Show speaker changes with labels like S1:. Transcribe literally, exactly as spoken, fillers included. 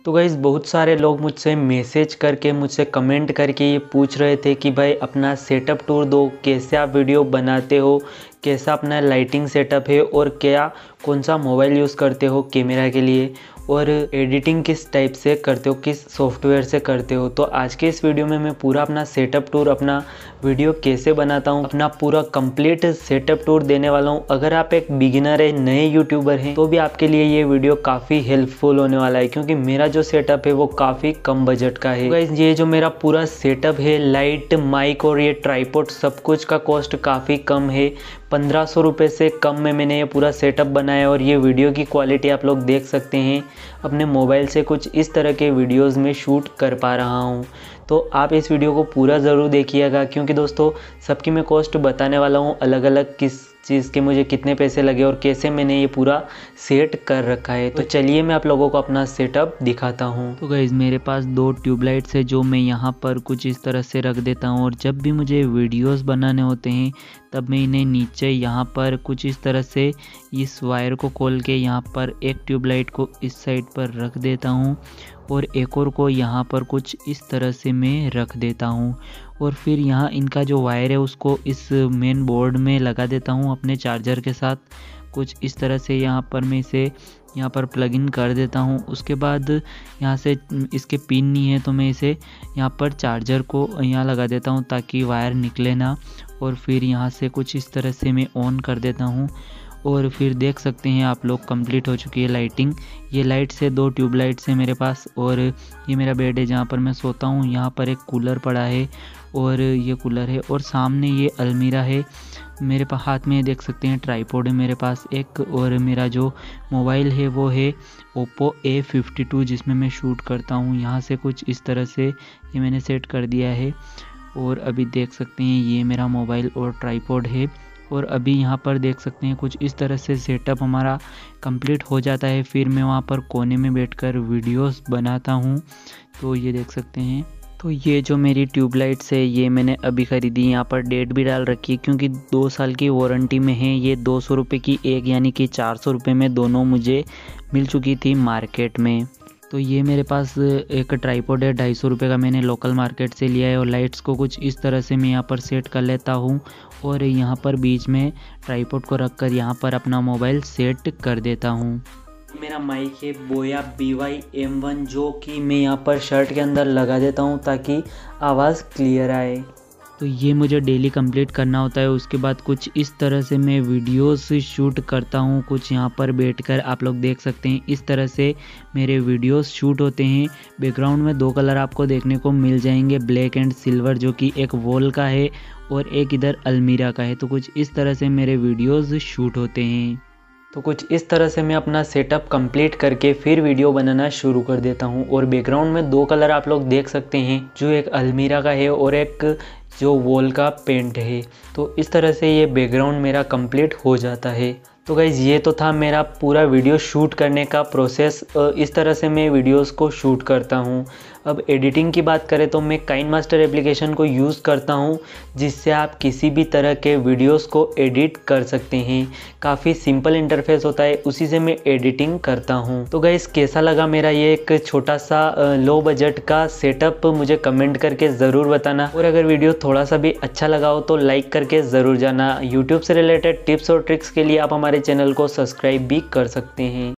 S1: तो गाइज़ बहुत सारे लोग मुझसे मैसेज करके मुझसे कमेंट करके ये पूछ रहे थे कि भाई अपना सेटअप टूर दो, कैसे आप वीडियो बनाते हो, कैसा अपना लाइटिंग सेटअप है और क्या कौन सा मोबाइल यूज़ करते हो कैमरा के लिए और एडिटिंग किस टाइप से करते हो, किस सॉफ्टवेयर से करते हो। तो आज के इस वीडियो में मैं पूरा अपना सेटअप टूर, अपना वीडियो कैसे बनाता हूँ, अपना पूरा कंप्लीट सेटअप टूर देने वाला हूँ। अगर आप एक बिगिनर है, नए यूट्यूबर हैं, तो भी आपके लिए ये वीडियो काफ़ी हेल्पफुल होने वाला है, क्योंकि मेरा जो सेटअप है वो काफ़ी कम बजट का है। तो गाइस ये जो मेरा पूरा सेटअप है, लाइट, माइक और ये ट्राइपॉड, सब कुछ का कॉस्ट काफ़ी कम है। पंद्रह सौ रुपये से कम में मैंने ये पूरा सेटअप बनाया और ये वीडियो की क्वालिटी आप लोग देख सकते हैं। अपने मोबाइल से कुछ इस तरह के वीडियोस में शूट कर पा रहा हूँ। तो आप इस वीडियो को पूरा ज़रूर देखिएगा, क्योंकि दोस्तों सबकी मैं कॉस्ट बताने वाला हूँ, अलग अलग किस चीज़ के मुझे कितने पैसे लगे और कैसे मैंने ये पूरा सेट कर रखा है। तो चलिए मैं आप लोगों को अपना सेटअप दिखाता हूँ। तो गाइज़ मेरे पास दो ट्यूबलाइट्स है जो मैं यहाँ पर कुछ इस तरह से रख देता हूँ, और जब भी मुझे वीडियोस बनाने होते हैं तब मैं इन्हें नीचे यहाँ पर कुछ इस तरह से इस वायर को खोल के यहाँ पर एक ट्यूबलाइट को इस साइड पर रख देता हूँ और एक और को यहाँ पर कुछ इस तरह से मैं रख देता हूँ, और फिर यहाँ इनका जो वायर है उसको इस मेन बोर्ड में लगा देता हूँ अपने चार्जर के साथ। कुछ इस तरह से यहाँ पर मैं इसे यहाँ पर प्लग इन कर देता हूँ। उसके बाद यहाँ से इसके पिन नहीं है तो मैं इसे यहाँ पर चार्जर को यहाँ लगा देता हूँ ताकि वायर निकले ना, और फिर यहाँ से कुछ इस तरह से मैं ऑन कर देता हूँ। और फिर देख सकते हैं आप लोग कंप्लीट हो चुकी है लाइटिंग। ये लाइट से दो ट्यूबलाइट्स है मेरे पास, और ये मेरा बेड है जहाँ पर मैं सोता हूँ। यहाँ पर एक कूलर पड़ा है और ये कूलर है, और सामने ये अलमीरा है मेरे पास। हाथ में देख सकते हैं ट्राइपॉड है मेरे पास एक, और मेरा जो मोबाइल है वो है ओप्पो ए फिफ्टी टू जिसमें मैं शूट करता हूँ। यहाँ से कुछ इस तरह से ये मैंने सेट कर दिया है, और अभी देख सकते हैं ये मेरा मोबाइल और ट्राइपॉड है। और अभी यहाँ पर देख सकते हैं कुछ इस तरह से सेटअप हमारा कंप्लीट हो जाता है। फिर मैं वहाँ पर कोने में बैठकर वीडियोस बनाता हूँ। तो ये देख सकते हैं। तो ये जो मेरी ट्यूबलाइट्स है ये मैंने अभी ख़रीदी, यहाँ पर डेट भी डाल रखी है क्योंकि दो साल की वारंटी में है। ये दो सौ रुपये की एक यानी कि चार सौ रुपये में दोनों मुझे मिल चुकी थी मार्केट में। तो ये मेरे पास एक ट्राइपॉड है, ढाई सौ रुपये का मैंने लोकल मार्केट से लिया है, और लाइट्स को कुछ इस तरह से मैं यहाँ पर सेट कर लेता हूँ, और यहाँ पर बीच में ट्राइपॉड को रखकर यहाँ पर अपना मोबाइल सेट कर देता हूँ। मेरा माइक है बोया बी वाई एम वन, जो कि मैं यहाँ पर शर्ट के अंदर लगा देता हूँ ताकि आवाज़ क्लियर आए। तो ये मुझे डेली कंप्लीट करना होता है। उसके बाद कुछ इस तरह से मैं वीडियोस शूट करता हूँ। कुछ यहाँ पर बैठकर आप लोग देख सकते हैं इस तरह से मेरे वीडियोस शूट होते हैं। बैकग्राउंड में दो कलर आपको देखने को मिल जाएंगे, ब्लैक एंड सिल्वर, जो कि एक वॉल का है और एक इधर अलमीरा का है। तो कुछ इस तरह से मेरे वीडियोस शूट होते हैं। तो कुछ इस तरह से मैं अपना सेटअप कंप्लीट करके फिर वीडियो बनाना शुरू कर देता हूँ। और बैकग्राउंड में दो कलर आप लोग देख सकते हैं, जो एक अलमीरा का है और एक जो वॉल का पेंट है। तो इस तरह से ये बैकग्राउंड मेरा कंप्लीट हो जाता है। तो गाइज़ ये तो था मेरा पूरा वीडियो शूट करने का प्रोसेस। इस तरह से मैं वीडियोस को शूट करता हूँ। अब एडिटिंग की बात करें तो मैं काइनमास्टर एप्लीकेशन को यूज़ करता हूँ, जिससे आप किसी भी तरह के वीडियोस को एडिट कर सकते हैं। काफ़ी सिंपल इंटरफेस होता है, उसी से मैं एडिटिंग करता हूँ। तो गाइज़ कैसा लगा मेरा ये एक छोटा सा लो बजट का सेटअप, मुझे कमेंट करके ज़रूर बताना। और अगर वीडियो थोड़ा सा भी अच्छा लगा हो तो लाइक करके ज़रूर जाना। यूट्यूब से रिलेटेड टिप्स और ट्रिक्स के लिए आप हमारे चैनल को सब्सक्राइब भी कर सकते हैं।